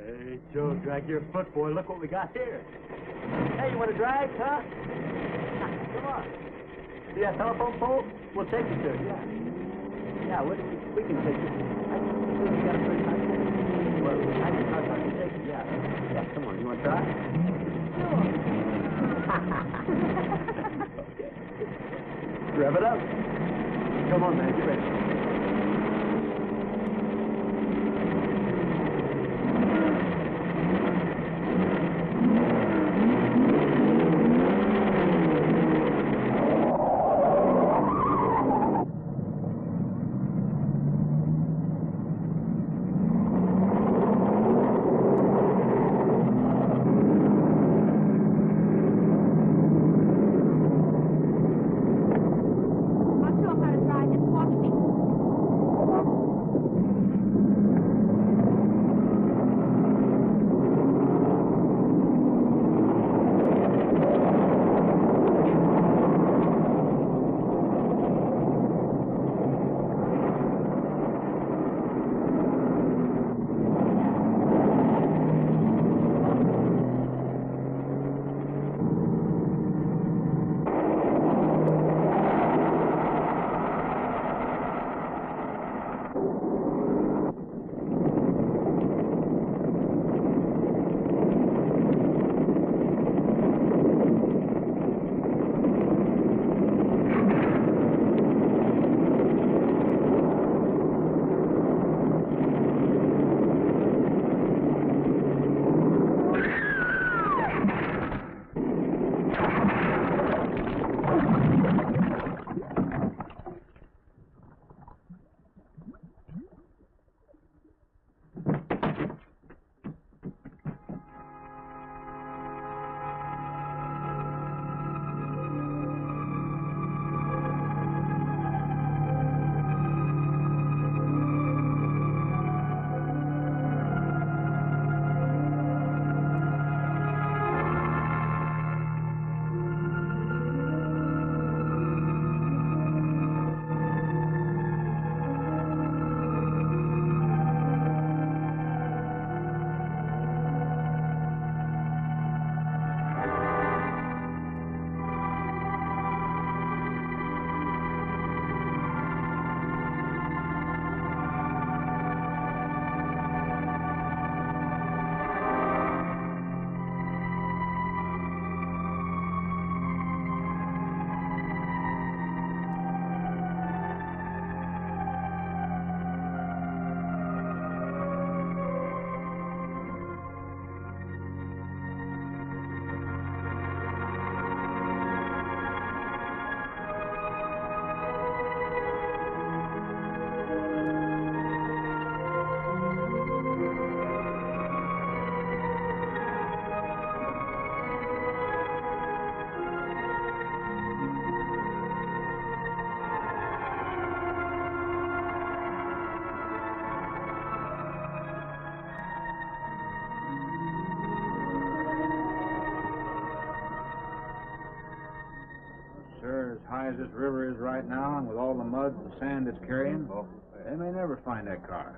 Hey, Joe, drag your foot, boy. Look what we got here. Hey, you want to drag, huh? Come on. See that telephone pole? We'll take you to it, yeah. Yeah, we can take you. I think you got a pretty nice one. Well, I can take you, yeah. Yeah, come on. You want to try? Sure. Okay. Rev it up. Come on, man. Get ready. As this river is right now, and with all the mud and sand it's carrying, they may never find that car.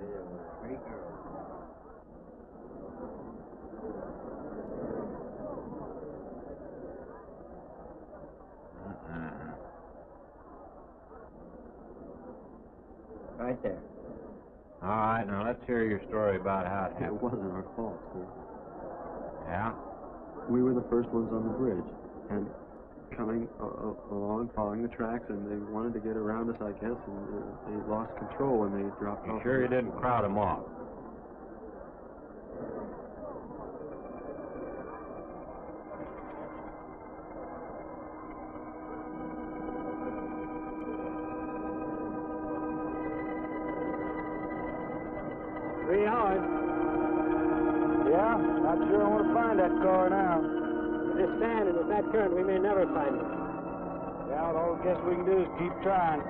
Right there. All right, now let's hear your story about how it happened. It wasn't our fault, sir. Yeah? We were the first ones on the bridge, and coming along, following the tracks, and they wanted to get around us, I guess, and they lost control when they dropped off. You sure you didn't crowd them off? Yeah, not sure I want to find that car now. With this sand and with that current, we may never find it. Yeah, all I guess we can do is keep trying.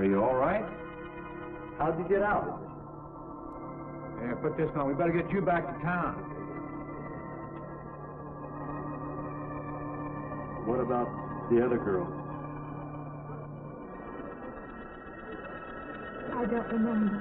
Are you all right? How'd you get out? Yeah, put this on. We better get you back to town. What about the other girl? I don't remember.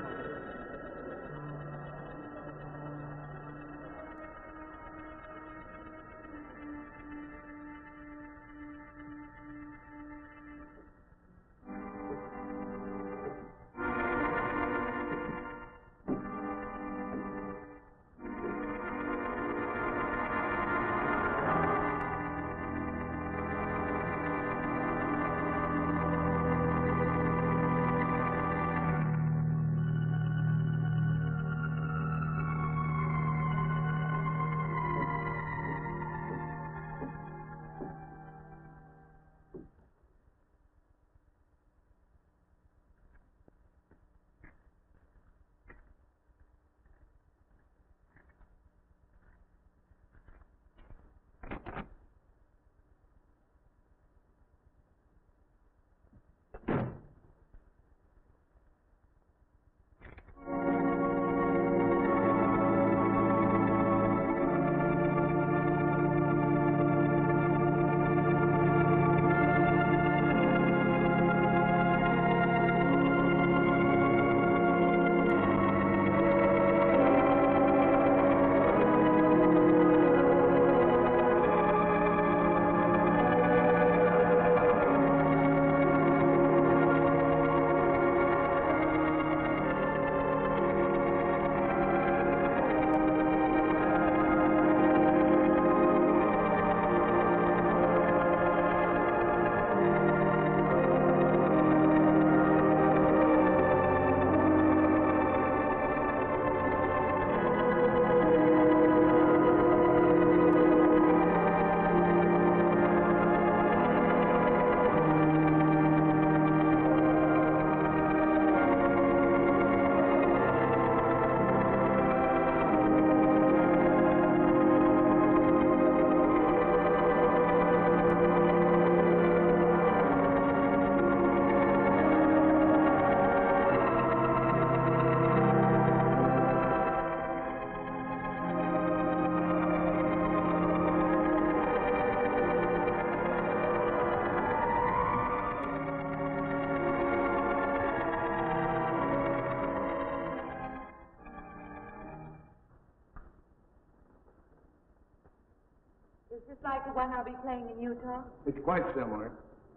Is this like the one I'll be playing in Utah? It's quite similar.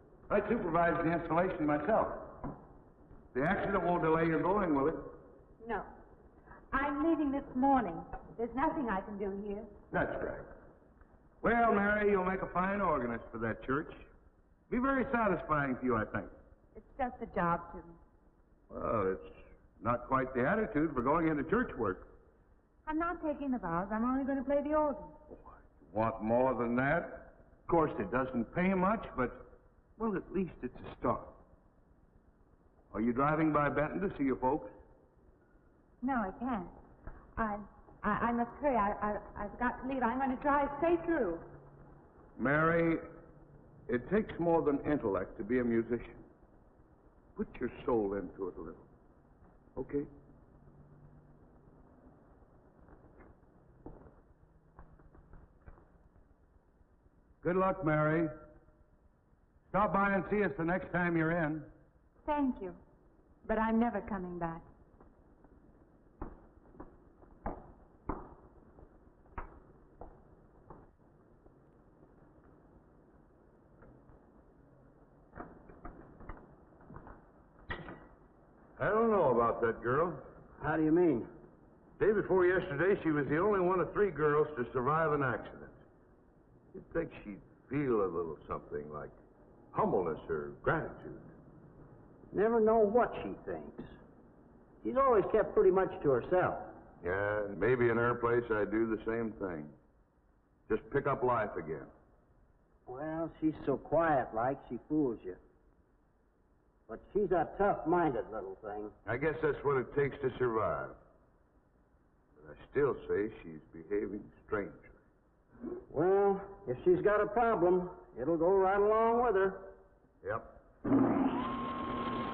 I supervised the installation myself. The accident won't delay your going, will it? No. I'm leaving this morning. There's nothing I can do here. That's right. Well, Mary, you'll make a fine organist for that church. Be very satisfying to you, I think. It's just a job to me. Well, it's not quite the attitude for going into church work. I'm not taking the vows. I'm only going to play the organ. Want more than that? Of course, it doesn't pay much, but, well, at least it's a start. Are you driving by Benton to see your folks? No, I can't. I must hurry. I've got to leave. I'm going to drive straight through. Mary, it takes more than intellect to be a musician. Put your soul into it a little. Okay? Good luck, Mary. Stop by and see us the next time you're in. Thank you. But I'm never coming back. I don't know about that girl. How do you mean? Day before yesterday, she was the only one of 3 girls to survive an accident. You'd think she'd feel a little something like humbleness or gratitude. Never know what she thinks. She's always kept pretty much to herself. Yeah, maybe in her place I'd do the same thing. Just pick up life again. Well, she's so quiet-like, she fools you. But she's a tough-minded little thing. I guess that's what it takes to survive. But I still say she's behaving strangely. Well, if she's got a problem, it'll go right along with her. Yep.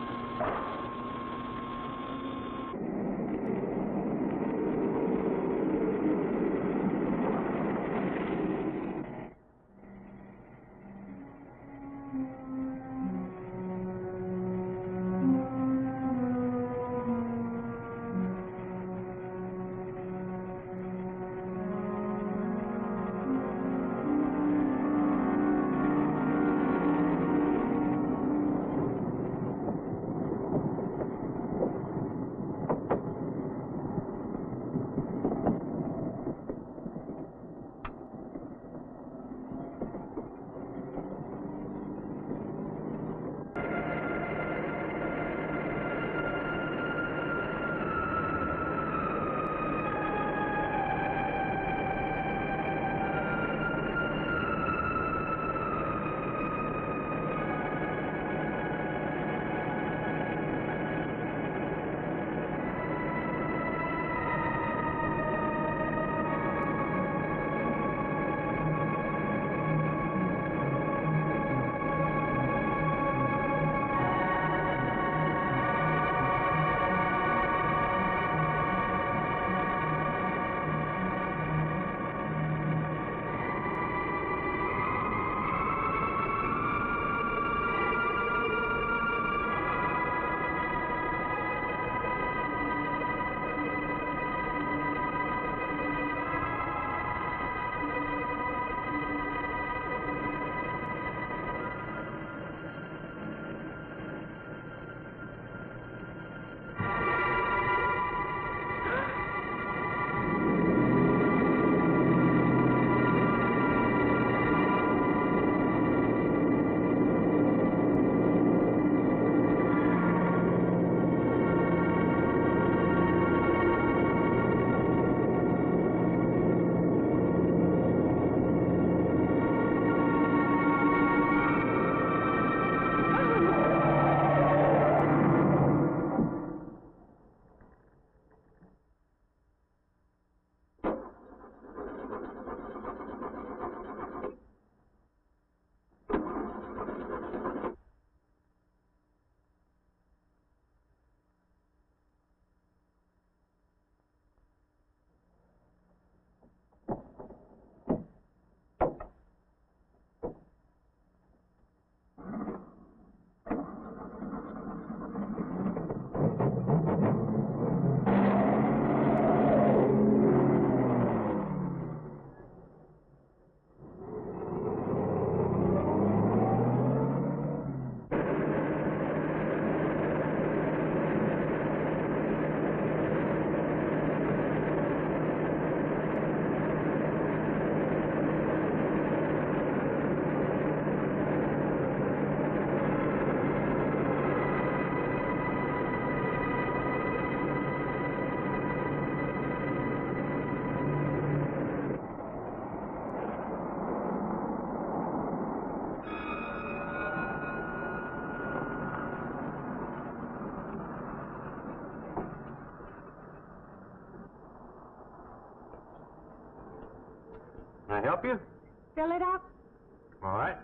Can I help you? Fill it up? All right.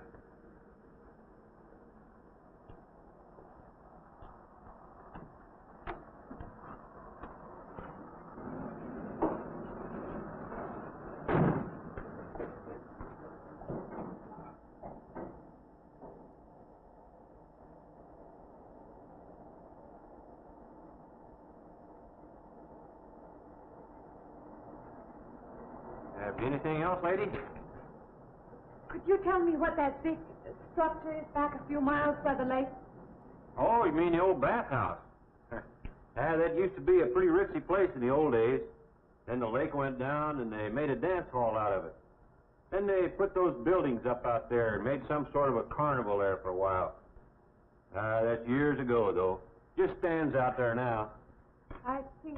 Anything else, lady? Could you tell me what that big structure is back a few miles by the lake? Oh, you mean the old bathhouse? That used to be a pretty ritzy place in the old days. Then the lake went down and they made a dance hall out of it. Then they put those buildings up out there and made some sort of a carnival there for a while. That's years ago, though. Just stands out there now. I see.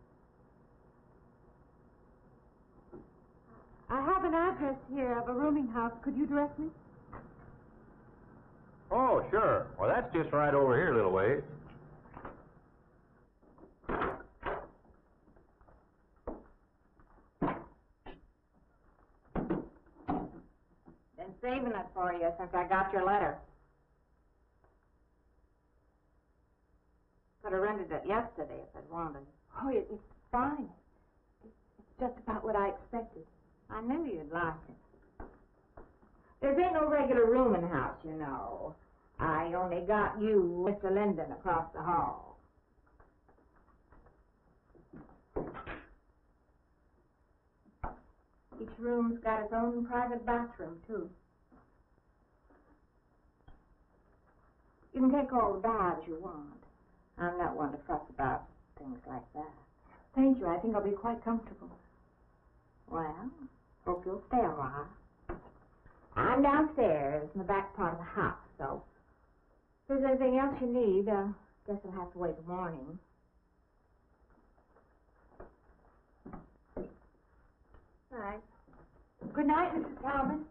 I have an address here of a rooming house. Could you direct me? Oh, sure. Well, that's just right over here a little ways. Been saving it for you since I got your letter. could have rented it yesterday if I'd wanted. Oh, it's fine. It's just about what I expected. I knew you'd like it. There ain't no regular rooming house, you know. I only got you, Mr. Linden, across the hall. Each room's got its own private bathroom, too. You can take all the baths you want. I'm not one to fuss about things like that. Thank you. I think I'll be quite comfortable. Well, hope you'll stay a while. I'm downstairs in the back part of the house, so if there's anything else you need, guess I'll have to wait till morning. All right. Good night, Mrs. Talbot.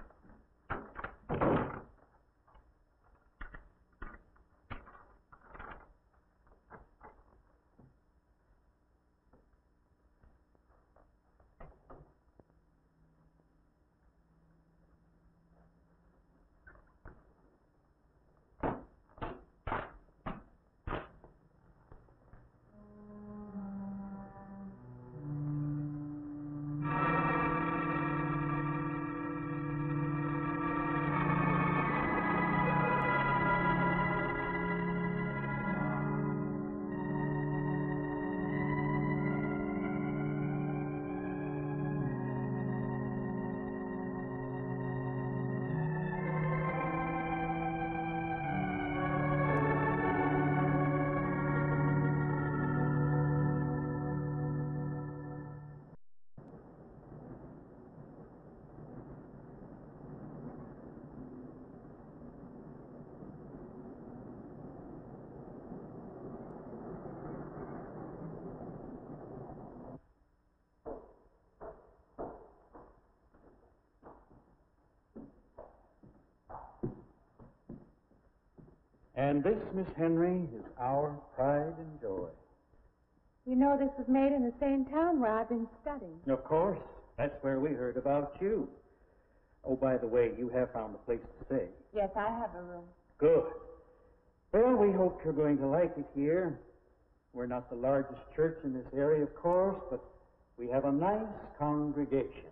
And this, Miss Henry, is our pride and joy. You know this was made in the same town where I've been studying. Of course. That's where we heard about you. Oh, by the way, you have found a place to stay. Yes, I have a room. Good. Well, we hope you're going to like it here. We're not the largest church in this area, of course, but we have a nice congregation.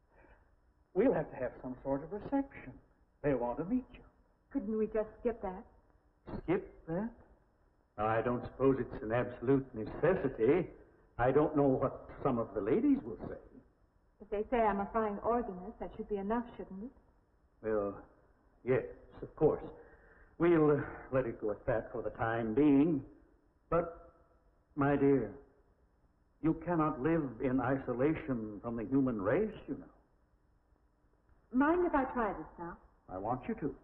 We'll have to have some sort of reception. They'll want to meet you. Couldn't we just skip that? Skip that? I don't suppose it's an absolute necessity. I don't know what some of the ladies will say. If they say I'm a fine organist, that should be enough, shouldn't it? Well, yes, of course. We'll let it go at that for the time being. But, my dear, you cannot live in isolation from the human race, you know. Mind if I try this now? I want you to.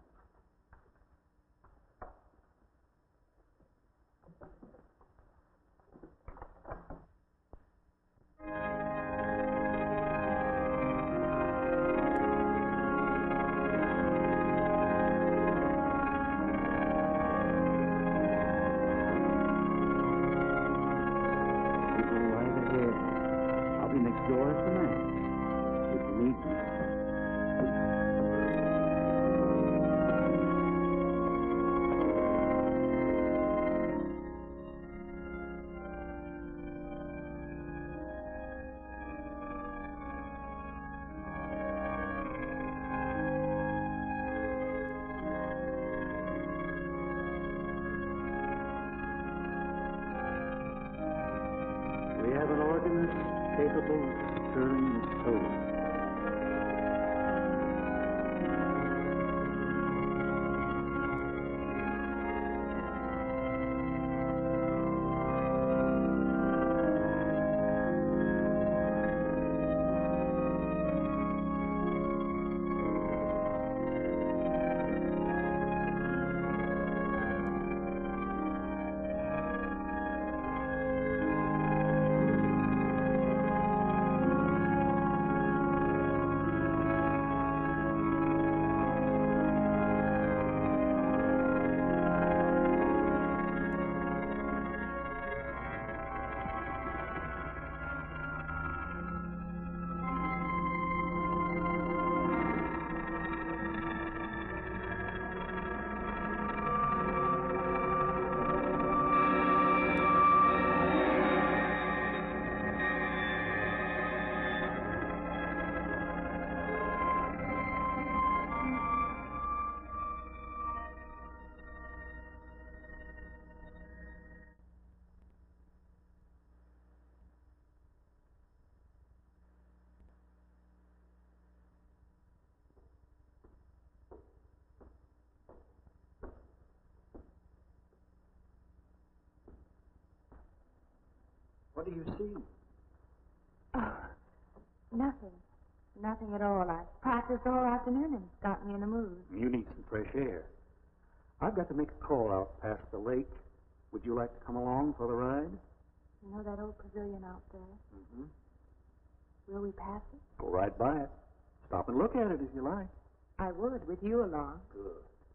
Capable of stirring the soul. do you see? Oh, nothing. Nothing at all. I practiced all afternoon and it's got me in the mood. You need some fresh air. I've got to make a call out past the lake. Would you like to come along for the ride? You know that old pavilion out there? Mm-hmm. Will we pass it? Go right by it. Stop and look at it if you like. I would, with you along. Good.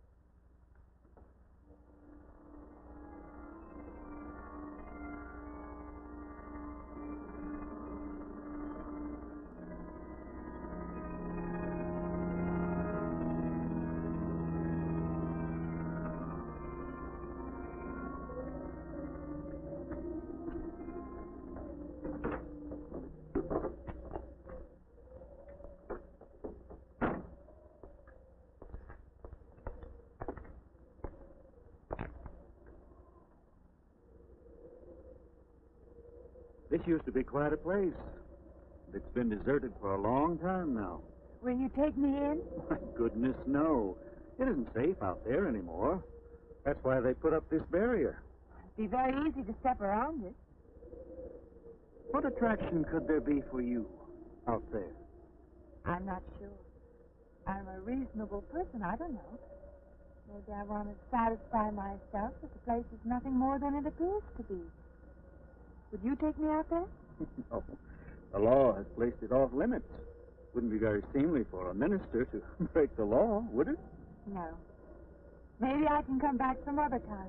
This used to be quite a place. It's been deserted for a long time now. Will you take me in? My goodness, no. It isn't safe out there anymore. That's why they put up this barrier. It'd be very easy to step around it. What attraction could there be for you out there? I'm not sure. I'm a reasonable person. I don't know. Maybe I want to satisfy myself that the place is nothing more than it appears to be. Would you take me out there? No. The law has placed it off limits. Wouldn't be very seemly for a minister to break the law, would it? No. Maybe I can come back some other time.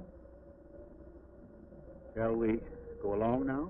Shall we go along now?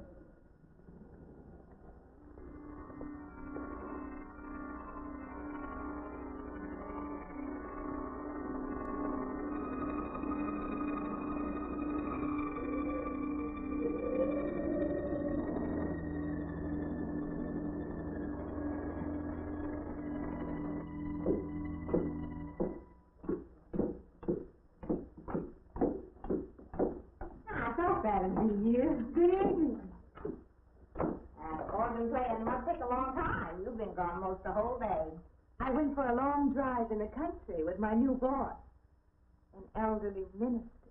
Good evening. Organ playing must take a long time. You've been gone most the whole day. I went for a long drive in the country with my new boss, an elderly minister.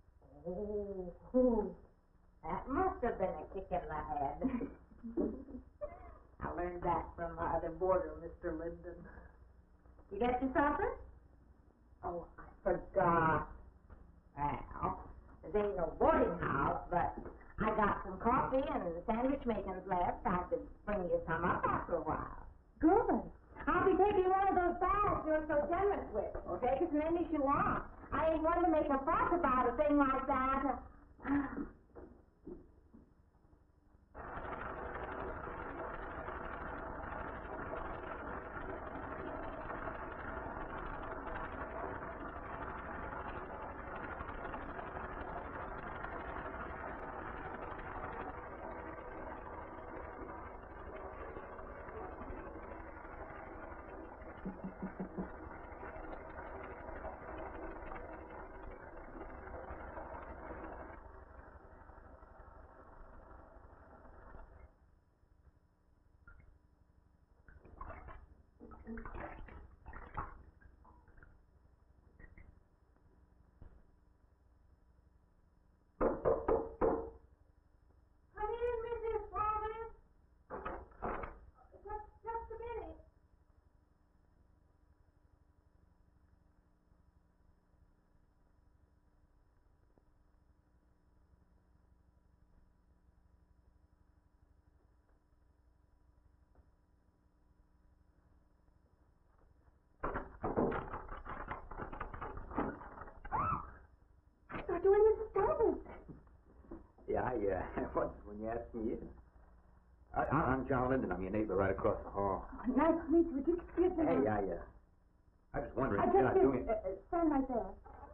Oh, that must have been a kick in the head. I learned that from my other boarder, Mr. Linden. You get your supper? Oh, I forgot. Well, there ain't no boarding house, but I got some coffee and sandwich makings left. I could bring you some up after a while. Good. I'll be taking one of those baths you're so generous with. Well, take as many as you want. I ain't one to make a fuss about a thing like that. Doing this service. Yeah, I was when you asked me in. I'm John Linden. I'm your neighbor right across the hall. Oh, nice to meet you. Would you excuse me? Hey, I was wondering I if you're not just doing... stand right there.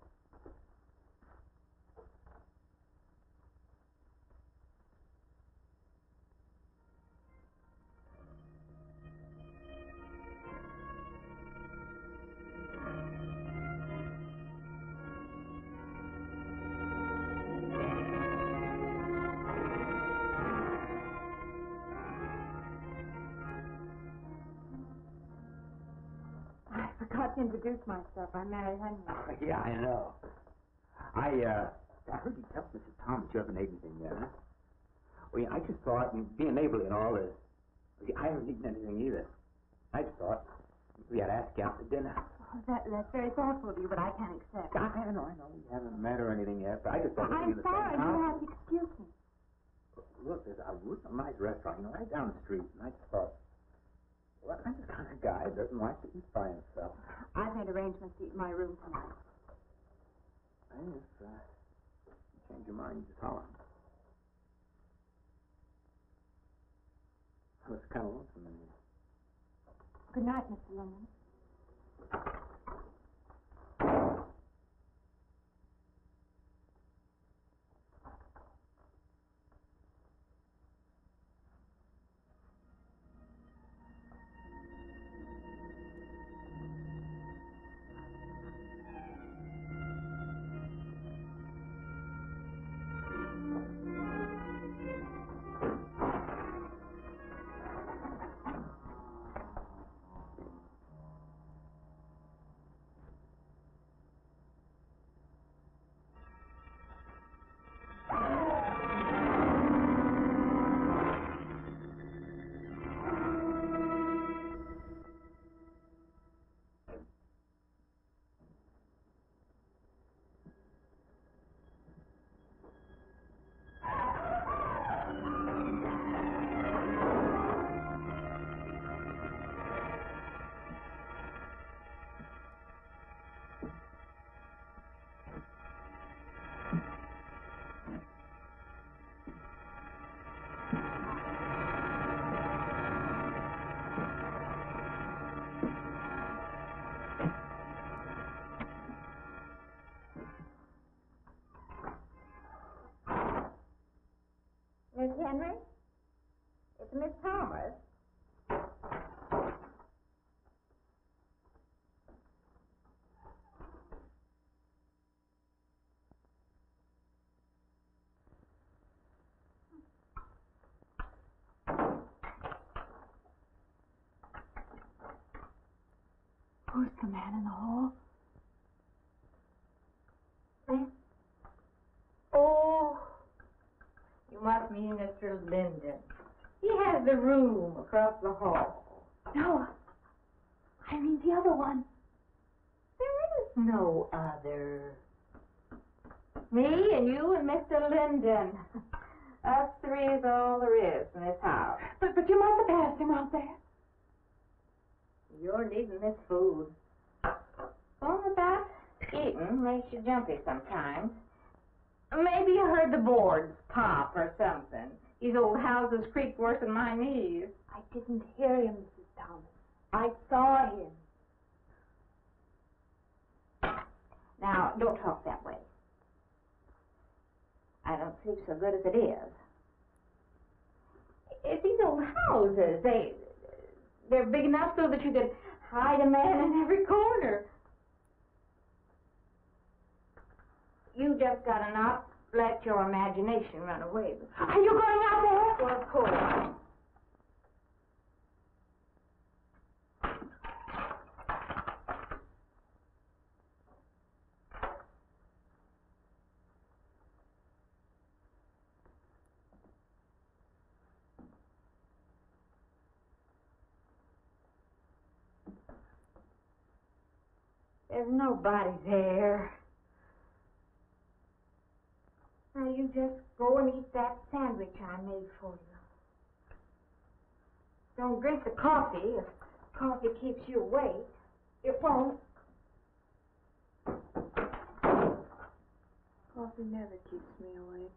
I forgot to introduce myself. I'm Mary Henry. Yeah, I know. I heard you tell Mrs. Thomas you haven't ate anything yet, huh? Well, yeah, I just thought, being neighborly and all this, I haven't eaten anything either. I just thought we had to ask you out to dinner. Oh, that's very thoughtful of you, but I can't accept. I know. We haven't met or anything yet, but I just thought I'm sorry, you'll have to excuse me. Look, there's a nice restaurant, right down the street, and I just thought, well, I'm the kind of guy that doesn't like to eat by himself. I've made arrangements to eat in my room tonight. Hey, if you change your mind, just holler. I was kind of lonesome in here. Good night, Mr. Linden. Miss Henry? It's Miss Thomas. Who's the man in the hall? Oh, you must mean Mr. Linden. He has the room across the hall. No, I mean the other one. There is no other. Me and you and Mr. Linden. Us three is all there is in this house. But you must have passed him out there. You're needing this food. Only about eating makes you jumpy sometimes. Maybe you heard the boards pop or something. These old houses creak worse than my knees. I didn't hear him, Mrs. Thomas. I saw him. Now, don't talk that way. I don't sleep so good as it is. It's these old houses. They're big enough so that you could hide a man in every corner. You just gotta not let your imagination run away with you. Are you going out there? Well, of course. There's nobody there. Now you just go and eat that sandwich I made for you. Don't drink the coffee. If coffee keeps you awake, it won't. Coffee never keeps me awake.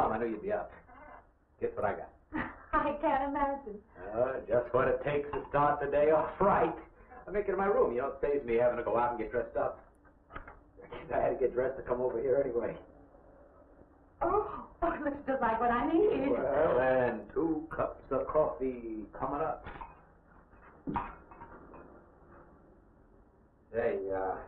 Mom, I knew you'd be up. Guess what I got? I can't imagine. Just what it takes to start the day off right. I make it in my room. You know, it saves me having to go out and get dressed up. I had to get dressed to come over here anyway. Oh, it looks just like what I need. Well, and 2 cups of coffee coming up. Say,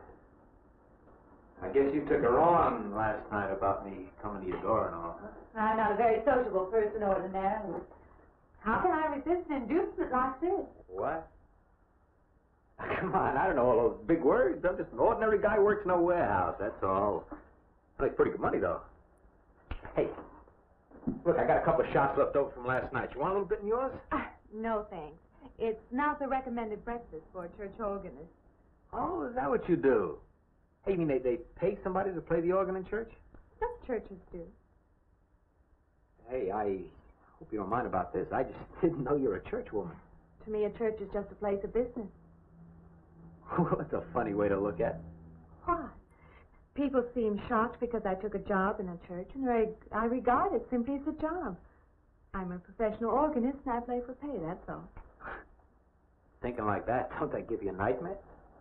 I guess you took her on last night about me coming to your door and all, huh? I'm not a very sociable person ordinarily. How can I resist an inducement like this? What? Come on, I don't know all those big words. I'm just an ordinary guy who works in a warehouse, that's all. I make pretty good money, though. Hey, look, I got a couple of shots left over from last night. You want a little bit in yours? No, thanks. It's not the recommended breakfast for a church organist. Oh, is that what you do? Hey, you mean they pay somebody to play the organ in church? Some churches do. Hey, I hope you don't mind about this. I just didn't know you're a church woman. To me, a church is just a place of business. That's a funny way to look at it. Why? People seem shocked because I took a job in a church, and I regard it simply as a job. I'm a professional organist, and I play for pay, that's all. Thinking like that, don't that give you a nightmare?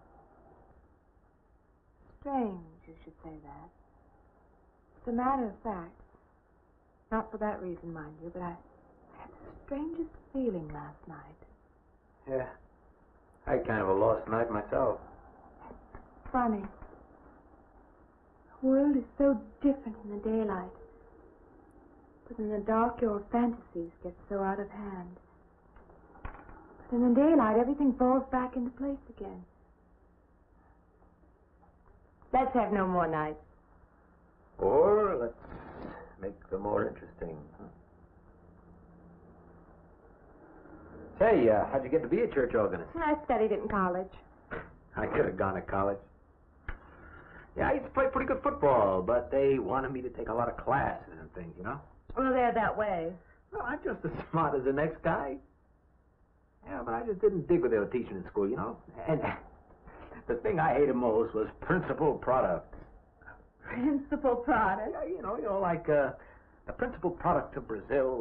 Strange you should say that. It's a matter of fact. Not for that reason, mind you, but I had the strangest feeling last night. Yeah. I had kind of a lost night myself. Funny. The world is so different in the daylight. But in the dark, your fantasies get so out of hand. But in the daylight, everything falls back into place again. Let's have no more nights. Or let's make them more interesting. Say, how'd you get to be a church organist? I studied it in college. I could have gone to college. Yeah, I used to play pretty good football, but they wanted me to take a lot of classes and things, you know? Well, they're that way. Well, I'm just as smart as the next guy. Yeah, but I just didn't dig what they were teaching in school, you know? And the thing I hated most was principal products. Principal product? Yeah, you know, like the principal product of Brazil,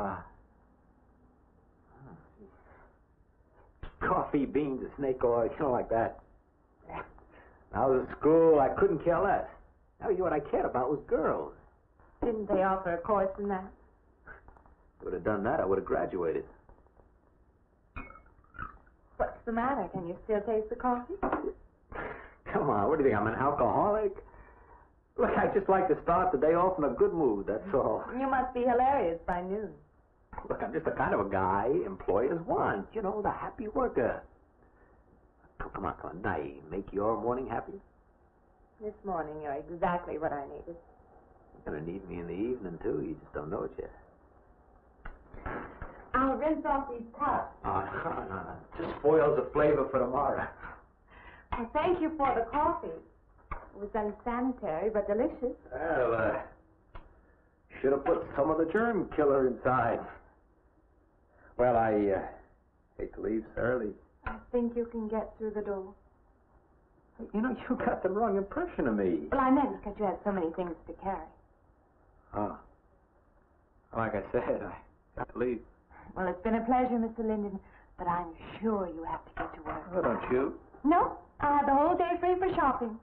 coffee, beans, and snake oil, you know, like that. When I was at school, I couldn't care less. Now, you know what I cared about was girls. Didn't they offer a course in that? Would have done that, I would have graduated. What's the matter? Can you still taste the coffee? Come on, what do you think, I'm an alcoholic? Look, I just like to start the day off in a good mood, that's all. You must be hilarious by noon. Look, I'm just the kind of a guy employers want. You know, the happy worker. Oh, come on. Now, make your morning happy? This morning, you're exactly what I needed. You're going to need me in the evening, too. You just don't know it yet. I'll rinse off these cups. No. Just spoils the flavor for tomorrow. Well, thank you for the coffee. It was unsanitary, but delicious. Well, should have put some of the germ killer inside. Well, I hate to leave so early. I think you can get through the door. You know, you got the wrong impression of me. Well, I meant because you had so many things to carry. Oh. Like I said, I got to leave. Well, it's been a pleasure, Mr. Linden, but I'm sure you have to get to work. Oh, don't you? No, I have the whole day free for shopping.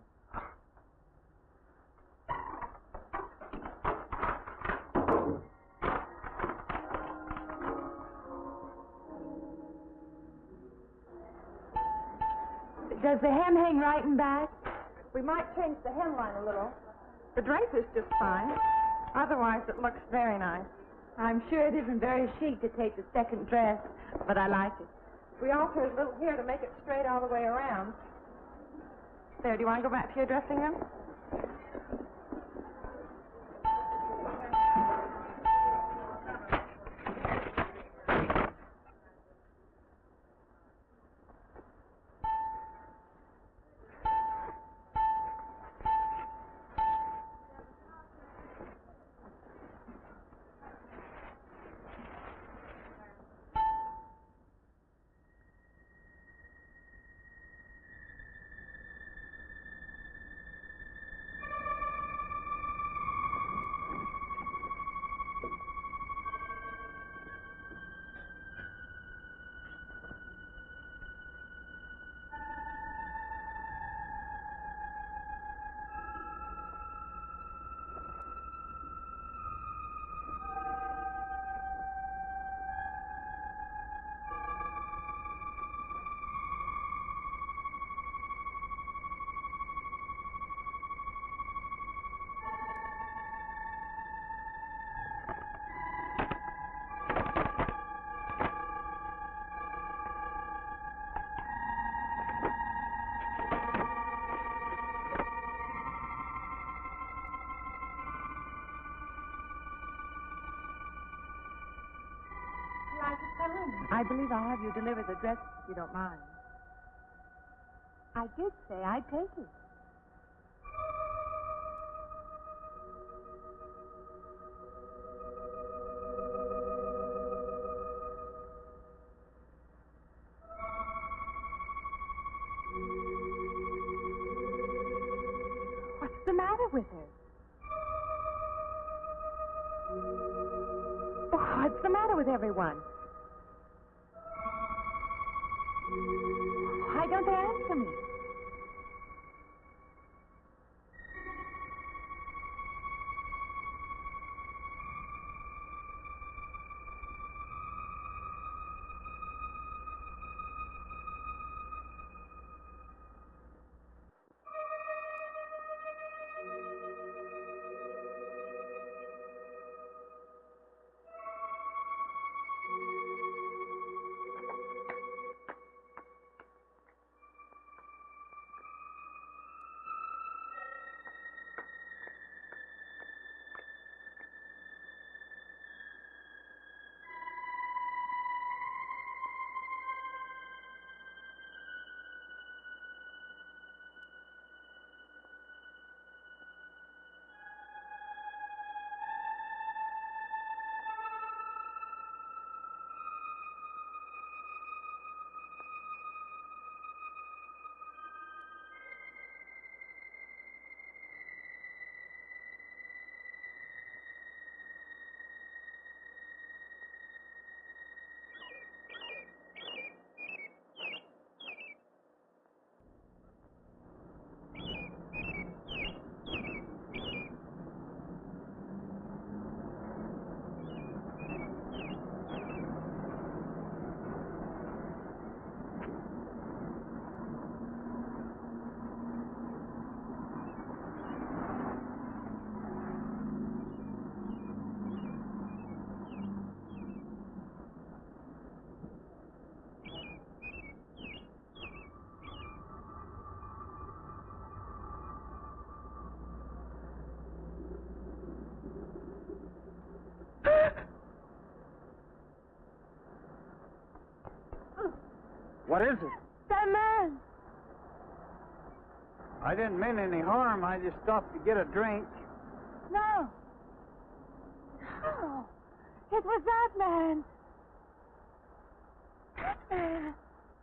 Does the hem hang right and back? We might change the hemline a little. The drape is just fine. Otherwise, it looks very nice. I'm sure it isn't very chic to take the second dress, but I like it. We alter a little here to make it straight all the way around. There, do you want to go back to your dressing room? I believe I'll have you deliver the dress if you don't mind. I did say I'd take it. What's the matter with her? What's the matter with everyone? Why don't they answer me? What is it? That man. I didn't mean any harm. I just stopped to get a drink. No. No. It was that man. That man.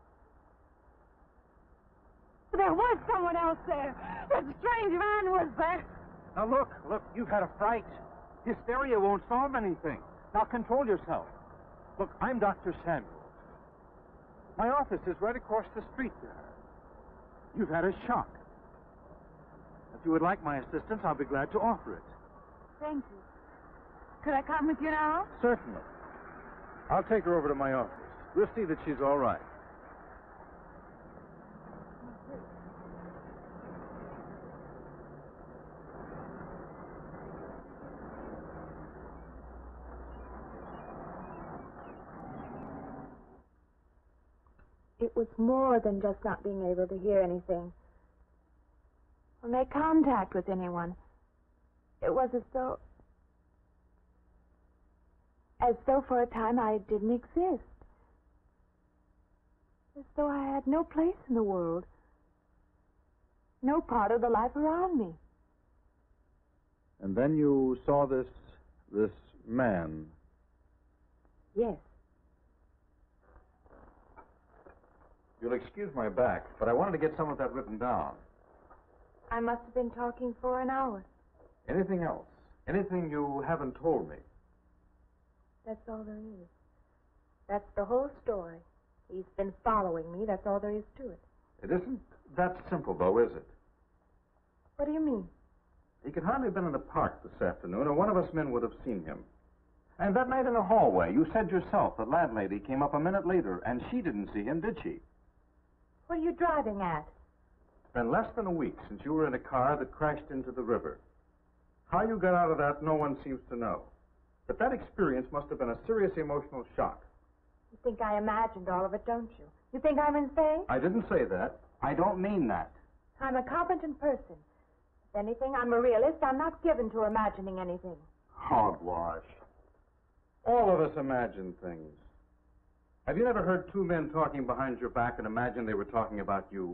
There was someone else there. That strange man was there. Now, look, you've had a fright. Hysteria won't solve anything. Now, control yourself. Look, I'm Dr. Samuels. My office is right across the street there. You've had a shock. If you would like my assistance, I'll be glad to offer it. Thank you. Could I come with you now? Certainly. I'll take her over to my office. We'll see that she's all right. It was more than just not being able to hear anything or make contact with anyone. It was as though for a time I didn't exist. As though I had no place in the world. No part of the life around me. And then you saw this man. Yes. You'll excuse my back, but I wanted to get some of that written down. I must have been talking for an hour. Anything else? Anything you haven't told me? That's all there is. That's the whole story. He's been following me. That's all there is to it. It isn't that simple, though, is it? What do you mean? He could hardly have been in the park this afternoon, or one of us men would have seen him. And that night in the hallway, you said yourself the landlady came up a minute later, and she didn't see him, did she? What are you driving at? It's been less than a week since you were in a car that crashed into the river. How you got out of that, no one seems to know. But that experience must have been a serious emotional shock. You think I imagined all of it, don't you? You think I'm insane? I didn't say that. I don't mean that. I'm a competent person. If anything, I'm a realist. I'm not given to imagining anything. Hogwash. All of us imagine things. Have you never heard two men talking behind your back and imagined they were talking about you?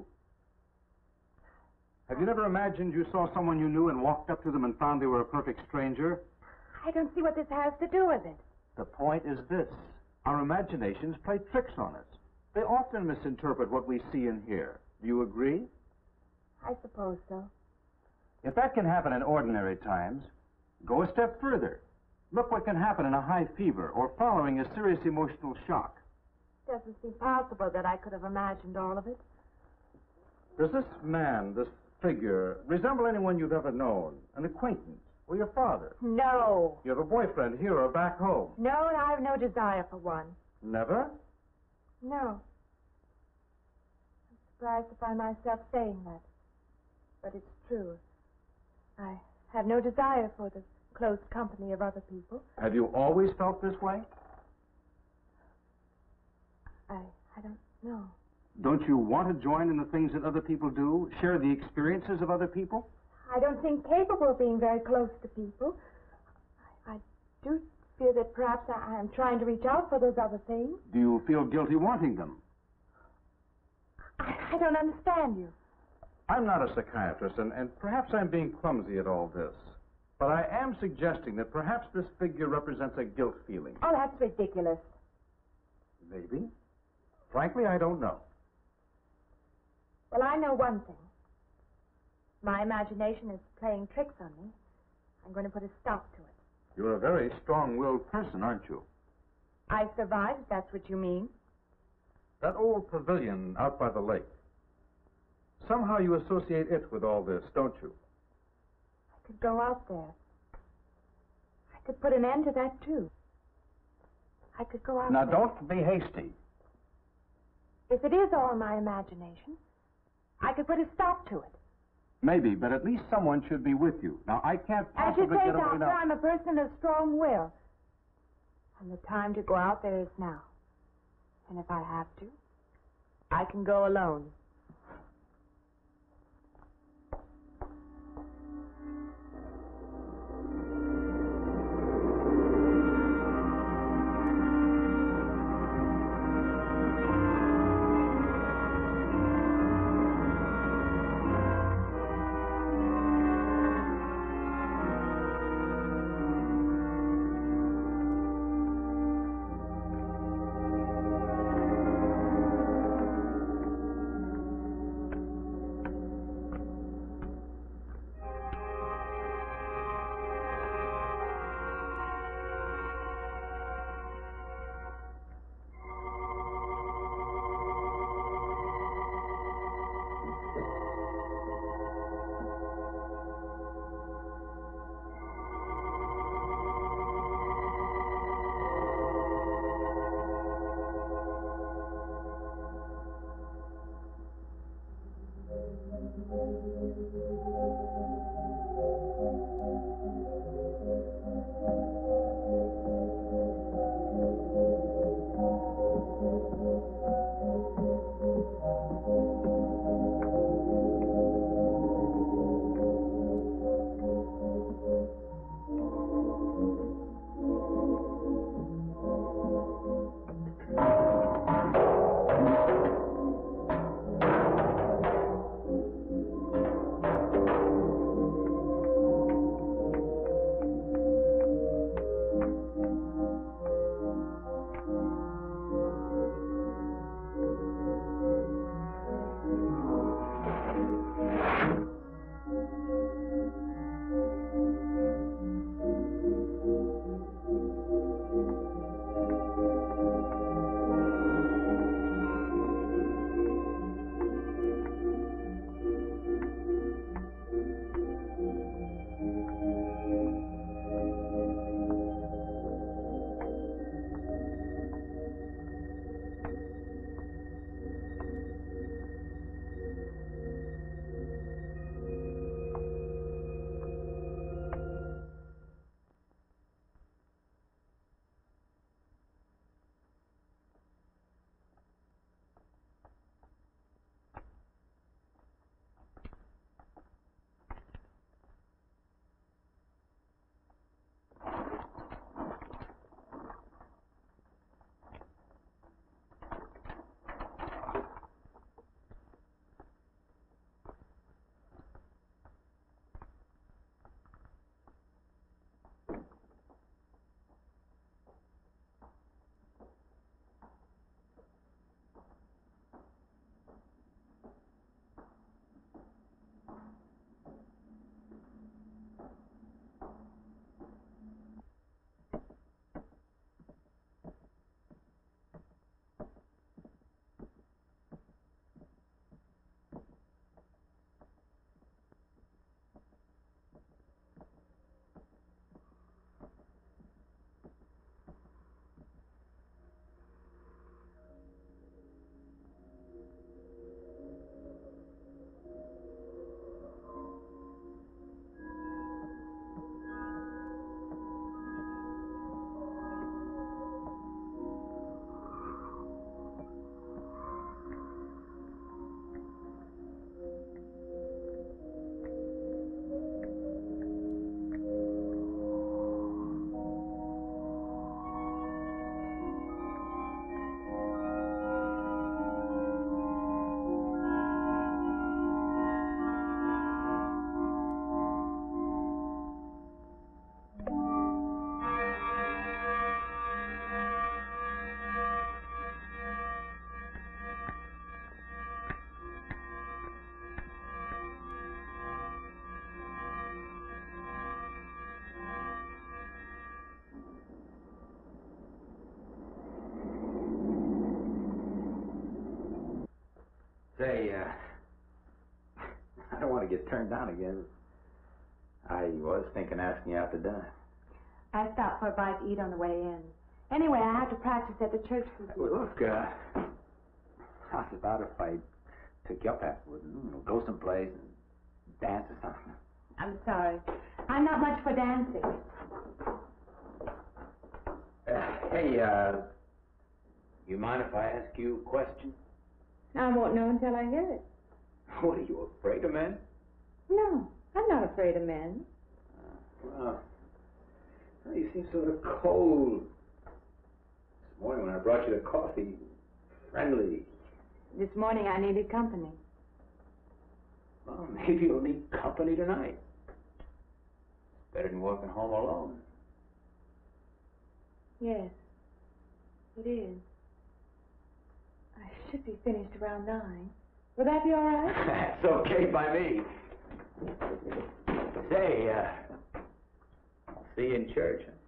Have you never imagined you saw someone you knew and walked up to them and found they were a perfect stranger? I don't see what this has to do with it. The point is this. Our imaginations play tricks on us. They often misinterpret what we see and hear. Do you agree? I suppose so. If that can happen in ordinary times, go a step further. Look what can happen in a high fever or following a serious emotional shock. It doesn't seem possible that I could have imagined all of it. Does this man, this figure, resemble anyone you've ever known? An acquaintance? Or your father? No. You have a boyfriend here or back home? No, and I have no desire for one. Never? No. I'm surprised to find myself saying that. But it's true. I have no desire for the close company of other people. Have you always felt this way? I don't know. Don't you want to join in the things that other people do? Share the experiences of other people? I don't seem capable of being very close to people. I do feel that perhaps I am trying to reach out for those other things. Do you feel guilty wanting them? I don't understand you. I'm not a psychiatrist, and perhaps I'm being clumsy at all this. But I am suggesting that perhaps this figure represents a guilt feeling. Oh, that's ridiculous. Maybe. Frankly, I don't know. Well, I know one thing. My imagination is playing tricks on me. I'm going to put a stop to it. You're a very strong-willed person, aren't you? I survived, if that's what you mean. That old pavilion out by the lake. Somehow you associate it with all this, don't you? I could go out there. I could put an end to that, too. I could go out Now, there. don't be hasty. If it is all my imagination, I could put a stop to it. Maybe, but at least someone should be with you. Now, I can't As you possibly say, get away Doctor, now. I'm a person of strong will. And the time to go out there is now. And if I have to, I can go alone. Say, I don't want to get turned down again. I was thinking asking you out to dinner. I stopped for a bite to eat on the way in. Anyway, I have to practice at the church. Well, look, how's about if I took you up afterwards and go someplace and dance or something? I'm sorry. I'm not much for dancing. Hey, you mind if I ask you a question? I won't know until I hear it. What, are you afraid of men? No, I'm not afraid of men. Well, you seem sort of cold. This morning when I brought you the coffee, friendly. This morning I needed company. Well, maybe you'll need company tonight. It's better than walking home alone. Yes, it is. I should be finished around 9. Will that be all right? That's okay by me. Say, I'll see you in church. Huh?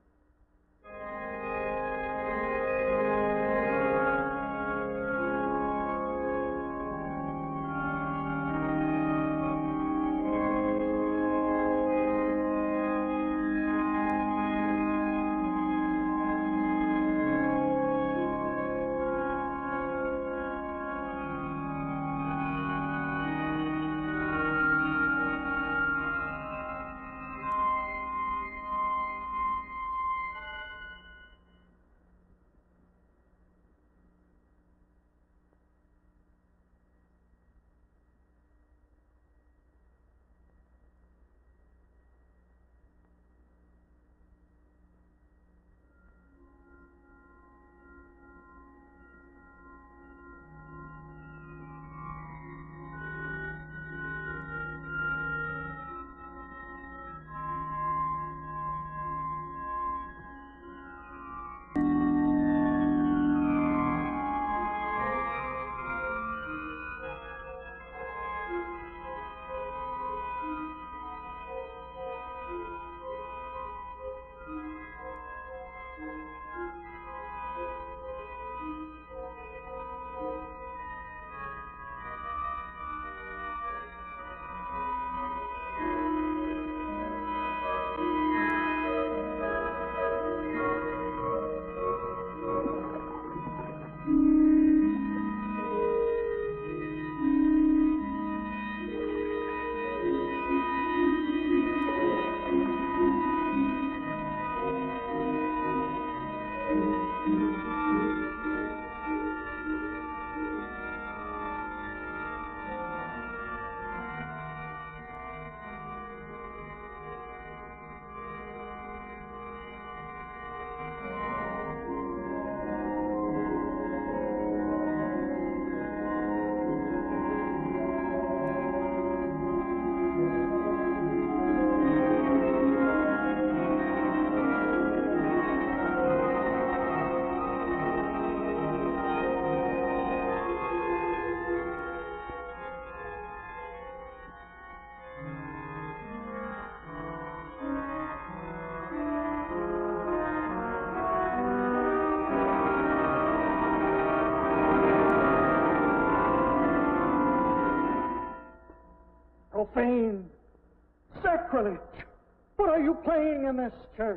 Profane, sacrilege. What are you playing in this church?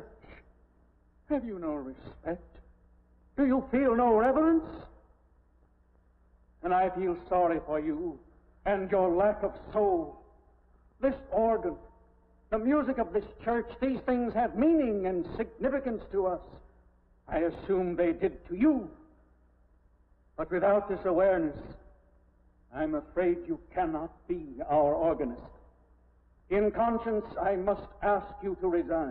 Have you no respect? Do you feel no reverence? And I feel sorry for you and your lack of soul. This organ, the music of this church, these things have meaning and significance to us. I assume they did to you. But without this awareness, I'm afraid you cannot be our organist. In conscience, I must ask you to resign.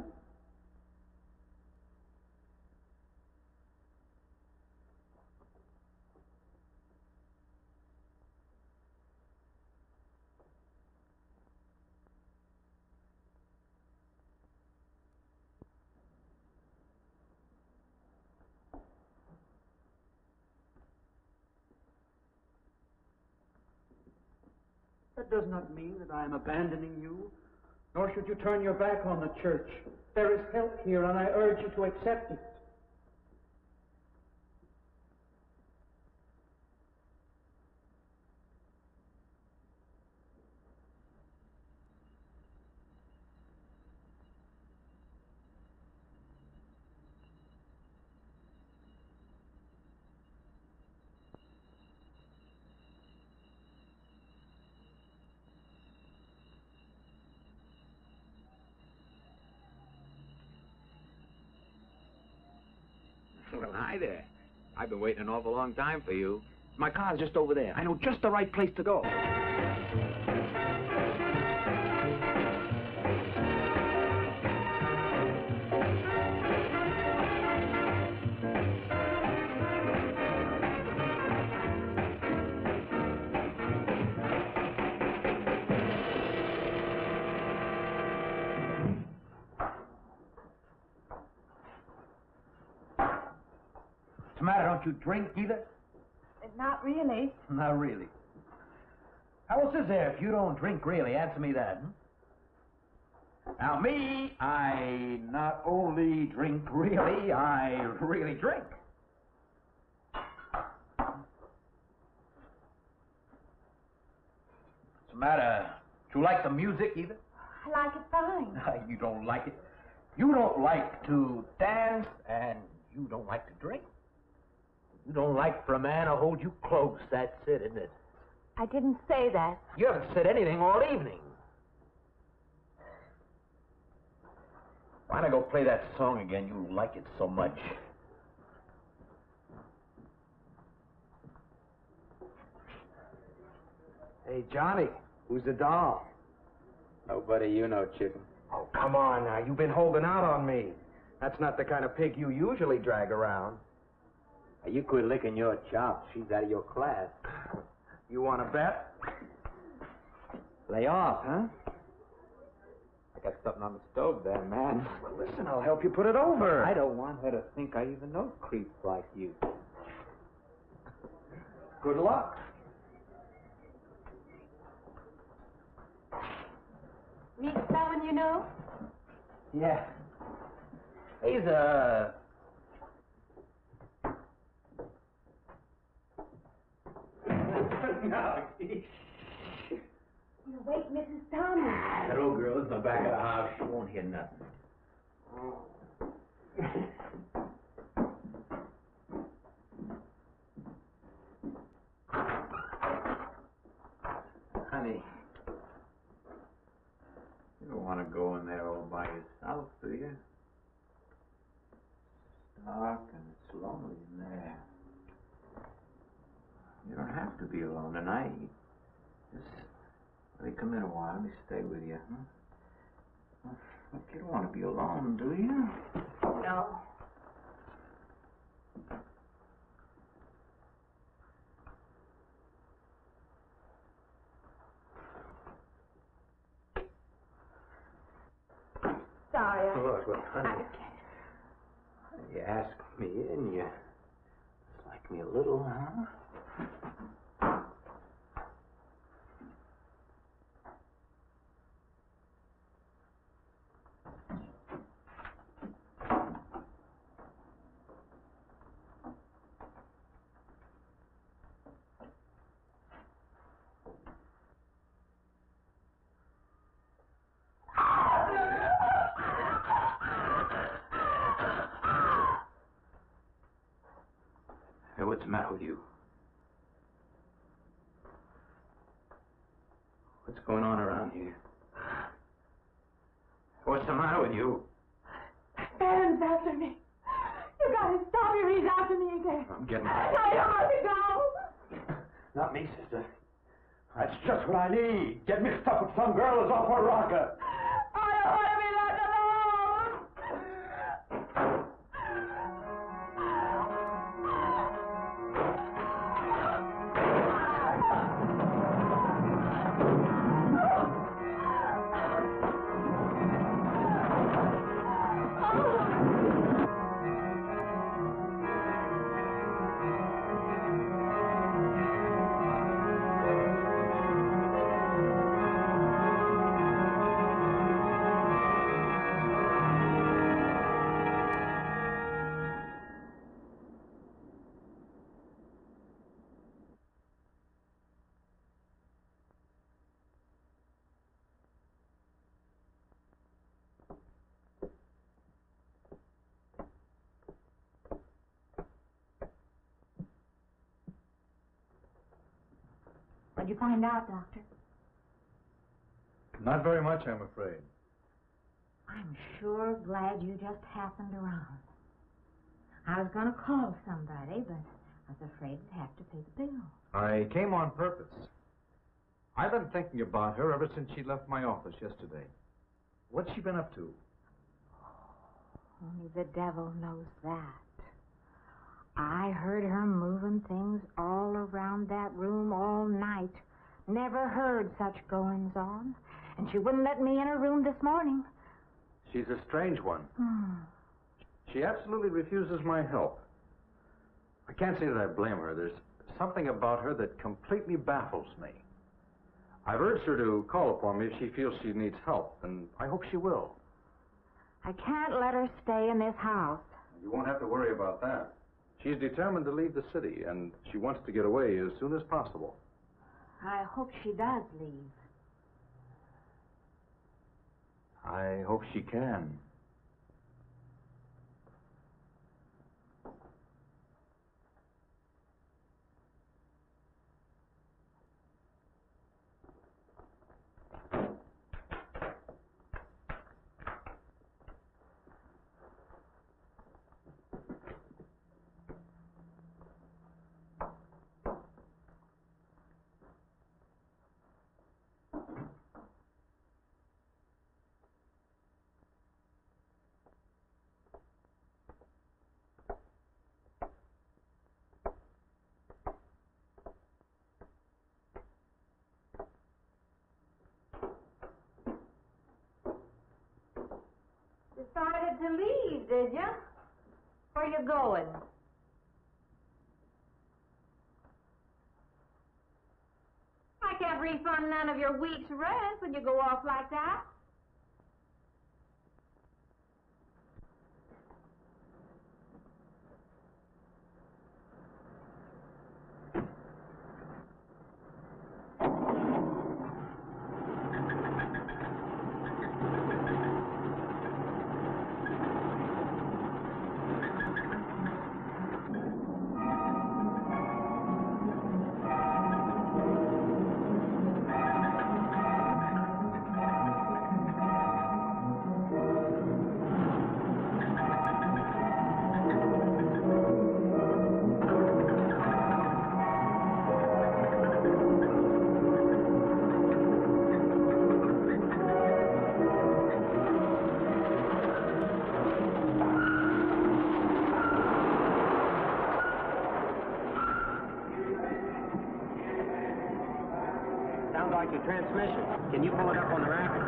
That does not mean that I am abandoning you, nor should you turn your back on the church. There is help here, and I urge you to accept it. Well, hi there. I've been waiting an awful long time for you. My car's just over there. I know just the right place to go. What's the matter? Don't you drink either? Not really. Not really. How else is there if you don't drink really? Answer me that. Now, me, I not only drink really, I really drink. What's the matter? Do you like the music either? I like it fine. You don't like it. You don't like to dance, and you don't like to drink. You don't like for a man to hold you close. That's it, isn't it? I didn't say that. You haven't said anything all evening. Why don't I go play that song again? You like it so much. Hey, Johnny, who's the doll? Nobody you know, chicken. Oh, come on now. You've been holding out on me. That's not the kind of pig you usually drag around. Now, you quit licking your chops. She's out of your class. You want to bet? Lay off, huh? I got something on the stove there, man. Well, listen, I'll help you put it over. I don't want her to think I even know creeps like you. Good luck. Meet someone you know? Yeah. He's No. You wake Mrs. Thomas. that old girl is in the back of the house. She won't hear nothing. Honey, you don't want to go in there all by yourself, do you? It's dark and it's lonely in there. You don't have to be alone tonight. Just let me come in a while. Let me stay with you, huh? Look, you don't want to be alone, do you? No. Sorry. Look, honey. You asked me in, you like me a little, huh? Hey, what's the matter with you? What's going on around here? What's the matter with you? Barron's after me. You gotta stop him. He's after me again. I'm getting... I don't want to go. Not me, sister. That's just what I need. Get mixed up with some girl who's off her rocker. I don't want to be left alone. What'd you find out, Doctor? Not very much, I'm afraid. I'm sure glad you just happened around. I was going to call somebody, but I was afraid I'd have to pay the bill. I came on purpose. I've been thinking about her ever since she left my office yesterday. What's she been up to? Only the devil knows that. I heard her moving things all around that room all night. Never heard such goings on. And she wouldn't let me in her room this morning. She's a strange one. She absolutely refuses my help. I can't say that I blame her. There's something about her that completely baffles me. I've urged her to call upon me if she feels she needs help, and I hope she will. I can't let her stay in this house. You won't have to worry about that. She's determined to leave the city, and she wants to get away as soon as possible. I hope she does leave. I hope she can. Decided to leave, did you? Where you going? I can't refund none of your week's rent when you go off like that. Sounds like your transmission. Can you pull it up on the rack?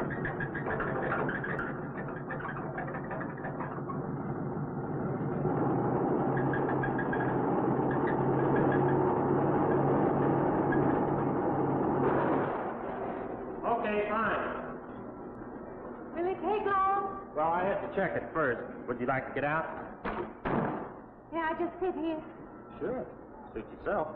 Okay, fine. Will it take long? Well, I have to check it first. Would you like to get out? Yeah, I just sit here. Sure. Suit yourself.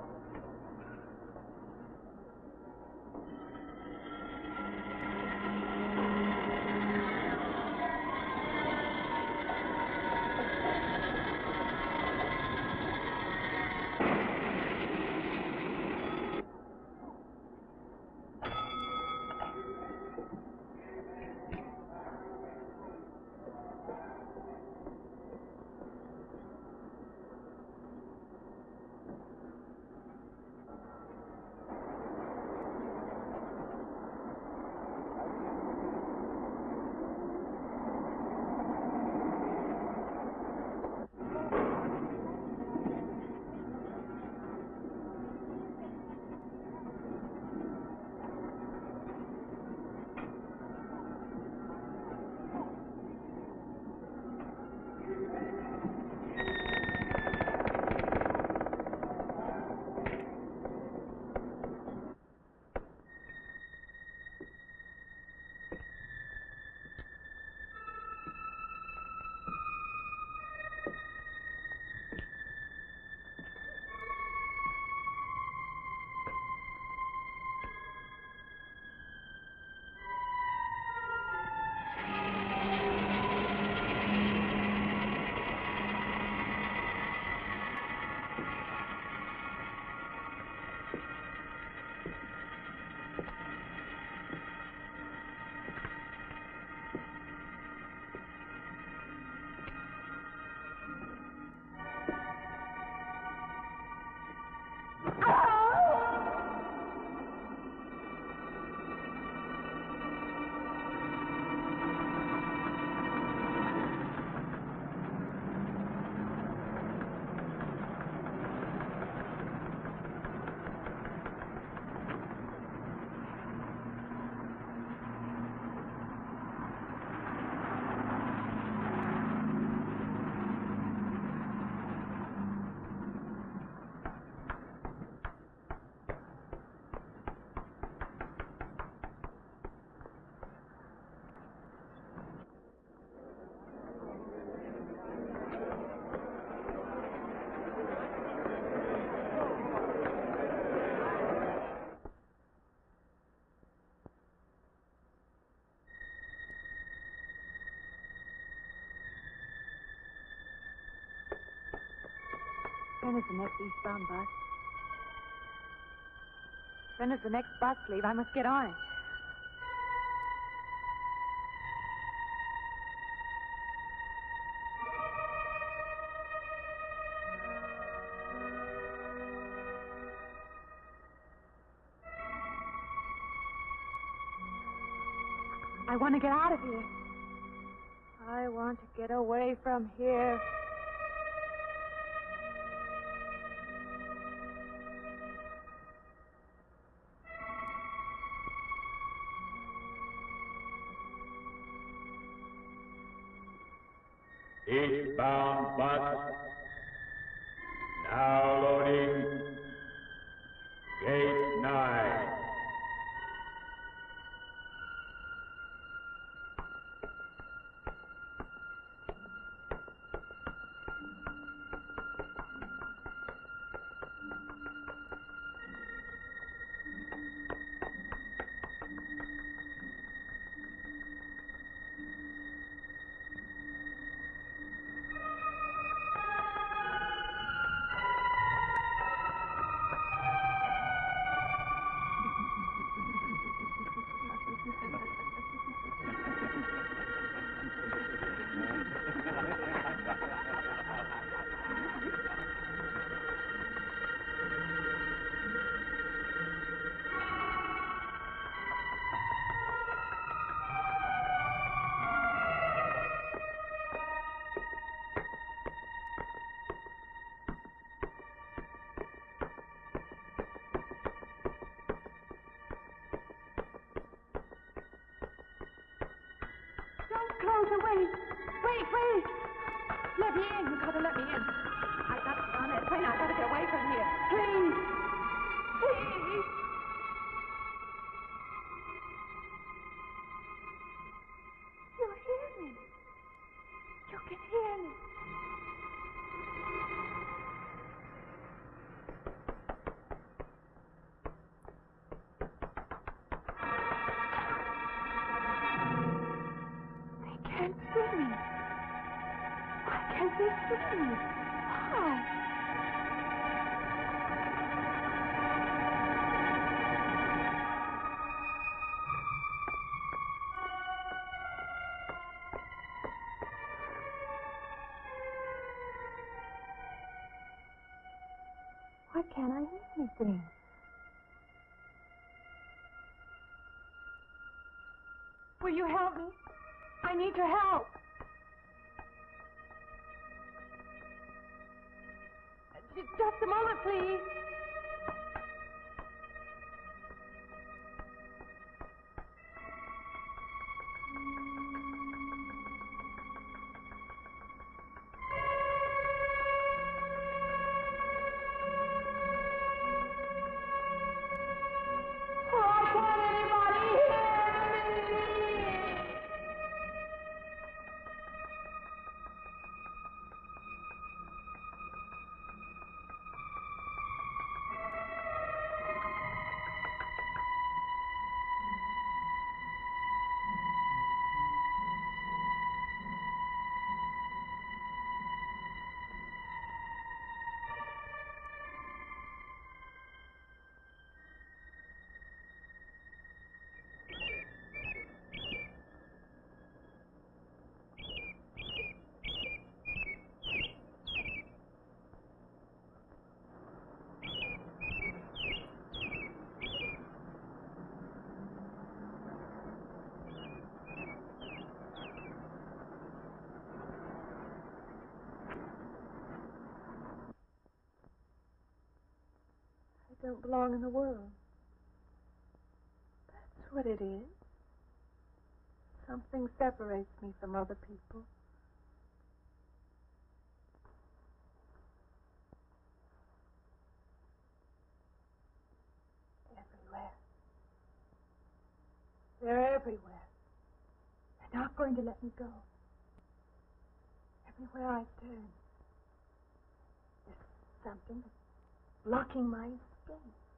When is the next eastbound bus? As soon as the next bus leaves, I must get on it. I want to get out of here. I want to get away from here. Eastbound bus. Now loading. Gate 9. Wait. Let me in. You gotta let me in. I gotta get on that train. I gotta get away from here. Please. Please. You hear me. You can hear me. Why can't I hear anything? Will you help me? I need your help. Just a moment, please. I don't belong in the world. That's what it is. Something separates me from other people. Everywhere. They're everywhere. They're not going to let me go. Everywhere I turn, there's something that's blocking my escape.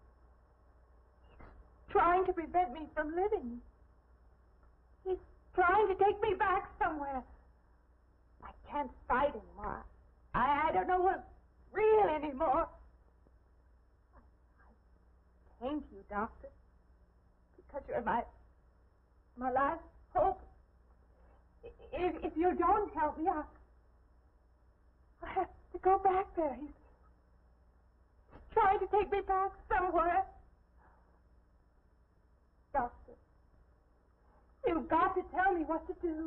He's trying to prevent me from living. He's trying to take me back somewhere. I can't fight anymore. I don't know real anymore. I came to you, Doctor, because you're my last hope. If you don't help me, I have to go back there. He's trying to take me back somewhere. Doctor, you've got to tell me what to do.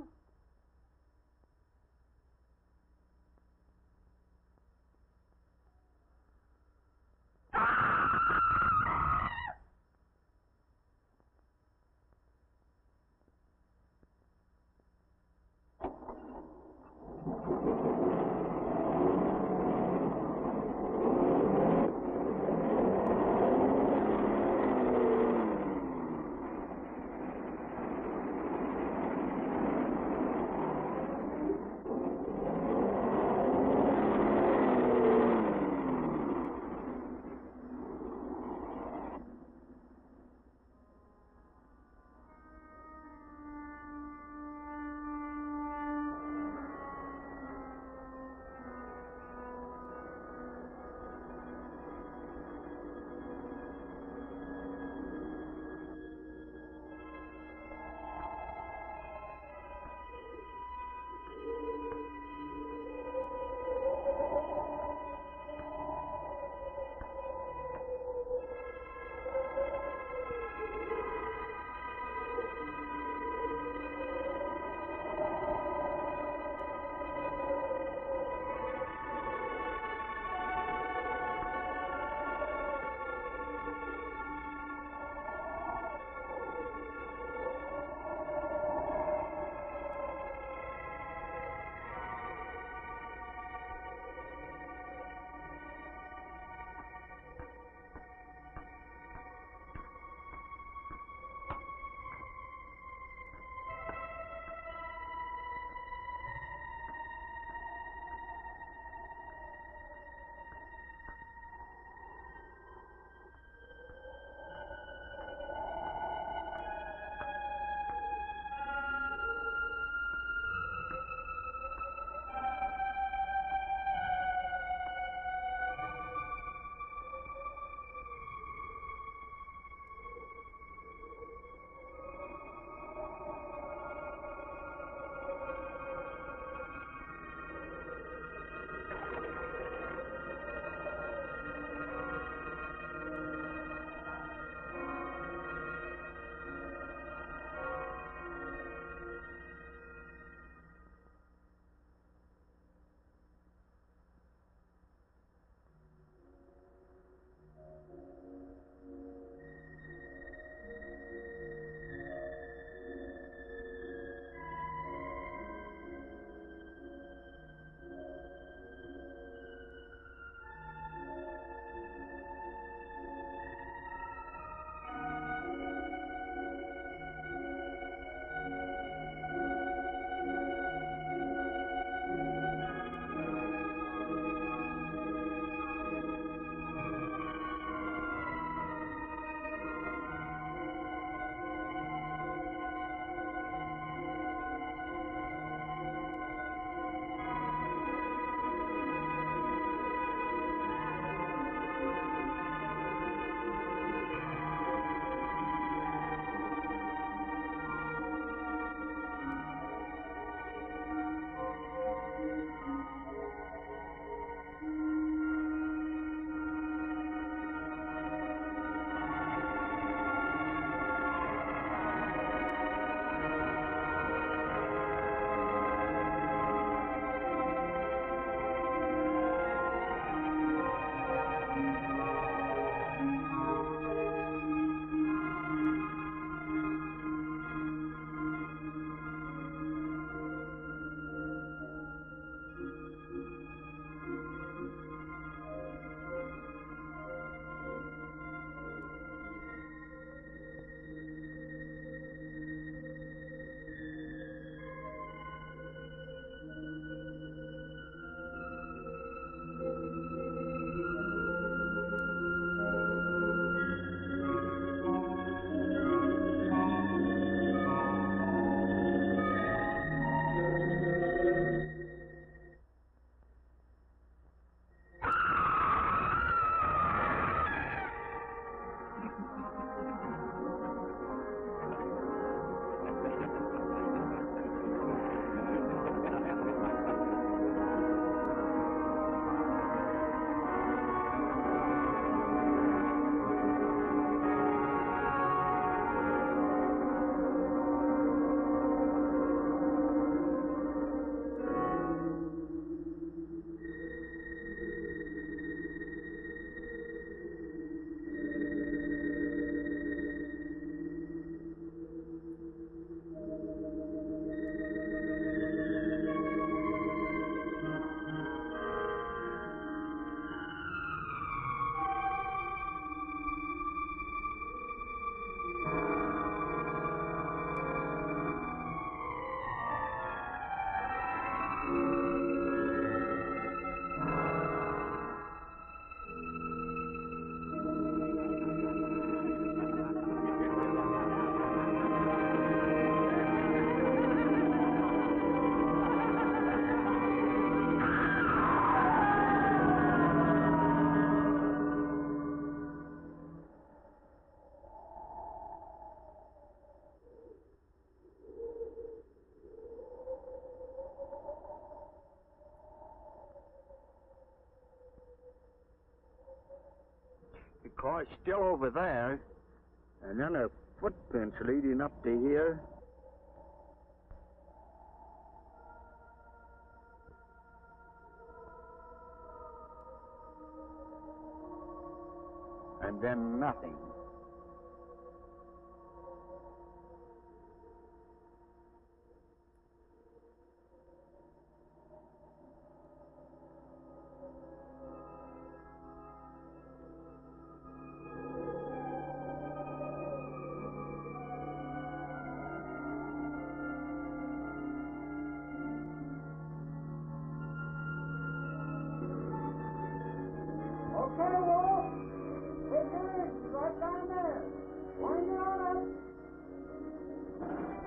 car's still over there. And then a footprints leading up to here. And then nothing. Okay, Wolf. Take it easy. Right down there. Wind it on up.